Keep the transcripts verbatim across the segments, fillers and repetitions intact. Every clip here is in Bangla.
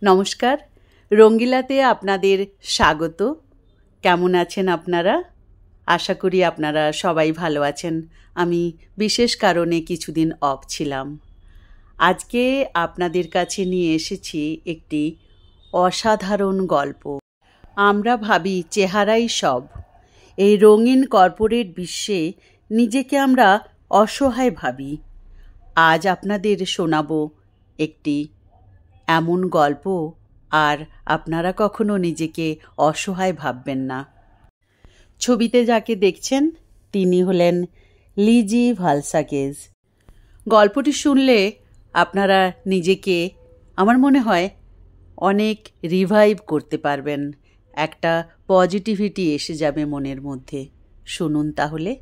নমস্কার, রঙ্গিলাতে আপনাদের স্বাগত। কেমন আছেন আপনারা? আশা করি আপনারা সবাই ভালো আছেন। আমি বিশেষ কারণে কিছুদিন অফ ছিলাম। আজকে আপনাদের কাছে নিয়ে এসেছি একটি অসাধারণ গল্প। আমরা ভাবি চেহারাই সব। এই রঙিন কর্পোরেট বিশ্বে নিজেকে আমরা অসহায় ভাবি। আজ আপনাদের শোনাবো একটি এমন গল্প, আর আপনারা কখনো নিজেকে অসহায় ভাববেন না। ছবিতে যাকে দেখছেন তিনি হলেন লিজি ভালসাকেজ। গল্পটি শুনলে আপনারা নিজেকে, আমার মনে হয়, অনেক রিভাইভ করতে পারবেন। একটা পজিটিভিটি এসে যাবে মনের মধ্যে। শুনুন তাহলে।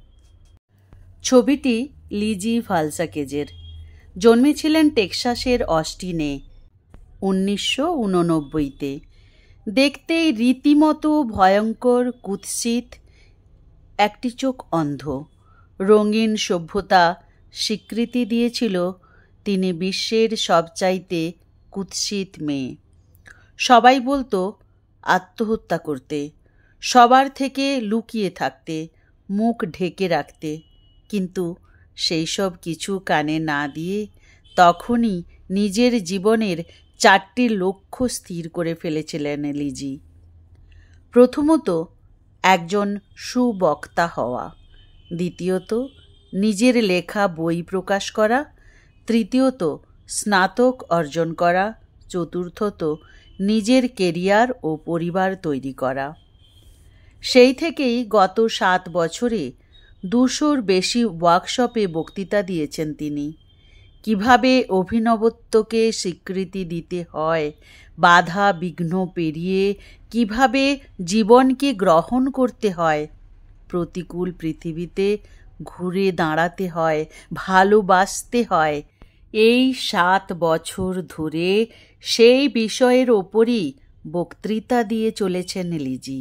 ছবিটি লিজি ভালসাকেজের। জন্মেছিলেন টেক্সাসের অস্টিনে উনিশশো উননব্বইতে। দেখতেই রীতিমতো ভয়ঙ্কর, কুৎসিত, একটি চোখ অন্ধ। রঙিন সভ্যতা স্বীকৃতি দিয়েছিল তিনি বিশ্বের সবচাইতে কুৎসিত মেয়ে। সবাই বলতো আত্মহত্যা করতে, সবার থেকে লুকিয়ে থাকতে, মুখ ঢেকে রাখতে। কিন্তু সেই সব কিছু কানে না দিয়ে তখনই নিজের জীবনের চারটি লক্ষ্য স্থির করে ফেলেছিলেন লিজি। প্রথমত, একজন সুবক্তা হওয়া। দ্বিতীয়ত, নিজের লেখা বই প্রকাশ করা। তৃতীয়ত, স্নাতক অর্জন করা। চতুর্থত, নিজের কেরিয়ার ও পরিবার তৈরি করা। সেই থেকেই গত সাত বছরে দুশোর বেশি ওয়ার্কশপে বক্তৃতা দিয়েছেন তিনি। কিভাবে অভিনবত্বকে স্বীকৃতি দিতে হয়, বাধা বিঘ্ন পেরিয়ে কিভাবে জীবনকে গ্রহণ করতে হয়, প্রতিকূল পৃথিবীতে ঘুরে দাঁড়াতে হয়, ভালোবাসতে হয়, এই সাত বছর ধরে সেই বিষয়ের ওপরই বক্তৃতা দিয়ে চলেছেন লিজি।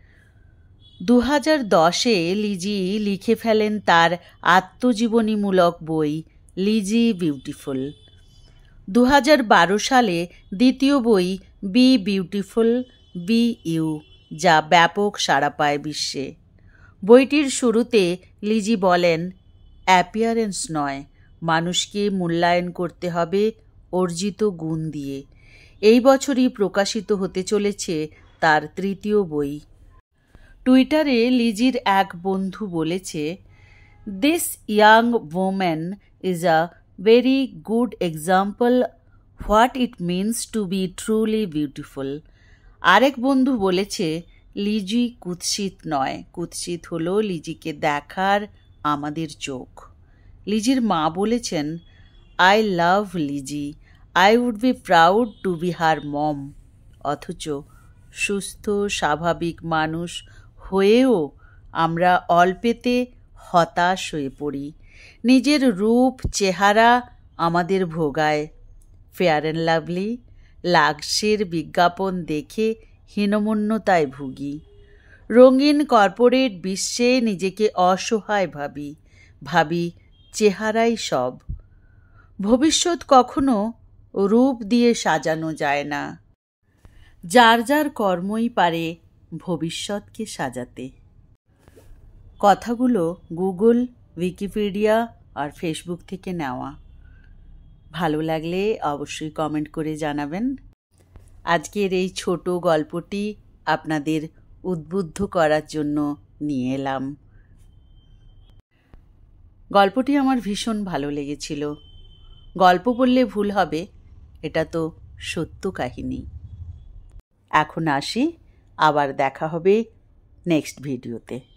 দু হাজার দশে লিজি লিখে ফেলেন তার আত্মজীবনীমূলক বই লিজি বিউটিফুল। দু হাজার বারো সালে দ্বিতীয় বই বি বিউটিফুল বি ইউ, যা ব্যাপক সাড়া পায় বিশ্বে। বইটির শুরুতে লিজি বলেন, অ্যাপিয়ারেন্স নয়, মানুষকে মূল্যায়ন করতে হবে অর্জিত গুণ দিয়ে। এই বছরই প্রকাশিত হতে চলেছে তার তৃতীয় বই। টুইটারে লিজির এক বন্ধু বলেছে, this young woman is a very good example what it means to be truly beautiful. আরেক বন্ধু বলেছে, লিজি কুৎসিত নয়, কুৎসিত হলো লিজিকে দেখার আমাদের চোখ। লিজির মা বলেছেন, I love Lizzie, I would be proud to be her mom. অথচ সুস্থ স্বাভাবিক মানুষ হয়েও আমরা অল্পেতে হতাশ হয়ে পড়ি। নিজের রূপ চেহারা আমাদের ভোগায়। ফেয়ার অ্যান্ড লাভলি, লাক্সের বিজ্ঞাপন দেখে হীনমন্যতায় ভুগি। রঙিন কর্পোরেট বিশ্বে নিজেকে অসহায় ভাবি। ভাবি চেহারাই সব। ভবিষ্যৎ কখনো রূপ দিয়ে সাজানো যায় না। যার যার কর্মই পারে ভবিষ্যৎকে সাজাতে। কথাগুলো গুগল, উইকিপিডিয়া আর ফেসবুক থেকে নেওয়া। ভালো লাগলে অবশ্যই কমেন্ট করে জানাবেন। আজকের এই ছোট গল্পটি আপনাদের উদ্বুদ্ধ করার জন্য নিয়ে এলাম। গল্পটি আমার ভীষণ ভালো লেগেছিল। গল্প বললে ভুল হবে, এটা তো সত্য কাহিনী। এখন আসি, আবার দেখা হবে নেক্সট ভিডিওতে।